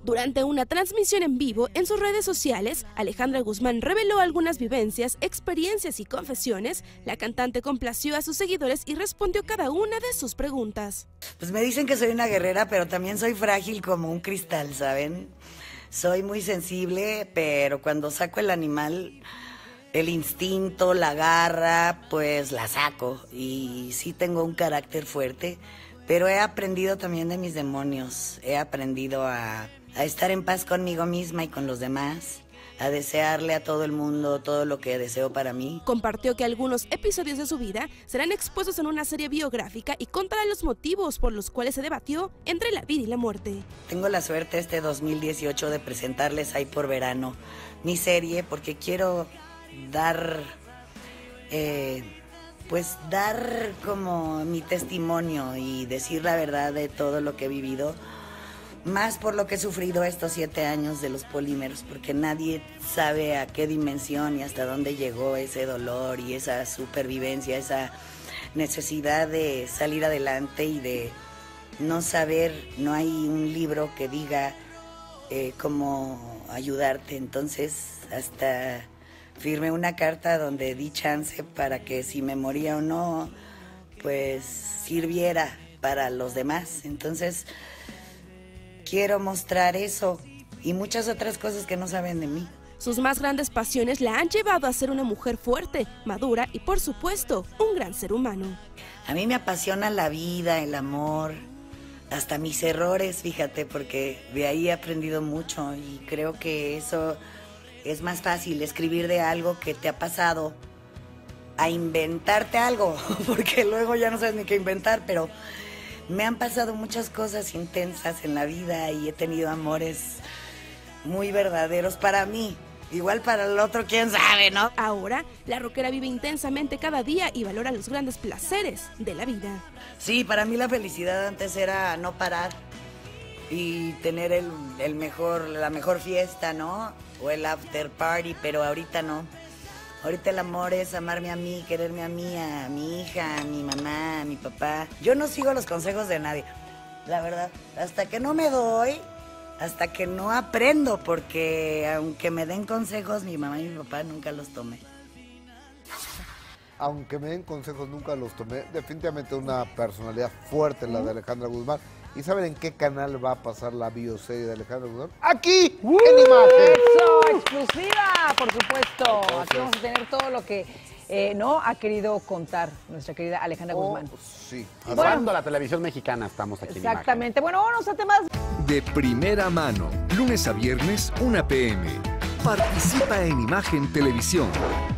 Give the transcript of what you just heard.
Durante una transmisión en vivo en sus redes sociales, Alejandra Guzmán reveló algunas vivencias, experiencias y confesiones. La cantante complació a sus seguidores y respondió cada una de sus preguntas. Pues me dicen que soy una guerrera, pero también soy frágil como un cristal, ¿saben? Soy muy sensible, pero cuando saco el animal, el instinto, la garra, pues la saco. Y sí tengo un carácter fuerte, pero he aprendido también de mis demonios. He aprendido a estar en paz conmigo misma y con los demás, a desearle a todo el mundo todo lo que deseo para mí. Compartió que algunos episodios de su vida serán expuestos en una serie biográfica y contará los motivos por los cuales se debatió entre la vida y la muerte. Tengo la suerte este 2018 de presentarles ahí por verano mi serie, porque quiero dar como mi testimonio y decir la verdad de todo lo que he vivido, más por lo que he sufrido estos 7 años de los polímeros, porque nadie sabe a qué dimensión y hasta dónde llegó ese dolor y esa supervivencia, esa necesidad de salir adelante y de no saber. No hay un libro que diga cómo ayudarte. Entonces hasta firmé una carta donde di chance para que si me moría o no, pues sirviera para los demás. Entonces quiero mostrar eso y muchas otras cosas que no saben de mí. Sus más grandes pasiones la han llevado a ser una mujer fuerte, madura y, por supuesto, un gran ser humano. A mí me apasiona la vida, el amor, hasta mis errores, fíjate, porque de ahí he aprendido mucho y creo que eso es más fácil, escribir de algo que te ha pasado a inventarte algo, porque luego ya no sabes ni qué inventar, pero me han pasado muchas cosas intensas en la vida y he tenido amores muy verdaderos para mí. Igual para el otro, quién sabe, ¿no? Ahora, la rockera vive intensamente cada día y valora los grandes placeres de la vida. Sí, para mí la felicidad antes era no parar y tener la mejor fiesta, ¿no? O el after party, pero ahorita no. Ahorita el amor es amarme a mí, quererme a mí, a mi hija, a mi mamá, a mi papá. Yo no sigo los consejos de nadie, la verdad. Hasta que no me doy, hasta que no aprendo, porque aunque me den consejos, mi mamá y mi papá nunca los tomé. Aunque me den consejos, nunca los tomé. Definitivamente una personalidad fuerte la de Alejandra Guzmán. ¿Y saben en qué canal va a pasar la bioserie de Alejandra Guzmán? ¡Aquí! ¡En imagen! ¡Eso! ¡Exclusiva! Por supuesto. Aquí vamos a tener todo lo que no ha querido contar nuestra querida Alejandra Guzmán. Sí. Llevando a la televisión mexicana estamos aquí. Exactamente. Bueno, vámonos a temas de primera mano, lunes a viernes, 1 p.m. Participa en Imagen Televisión.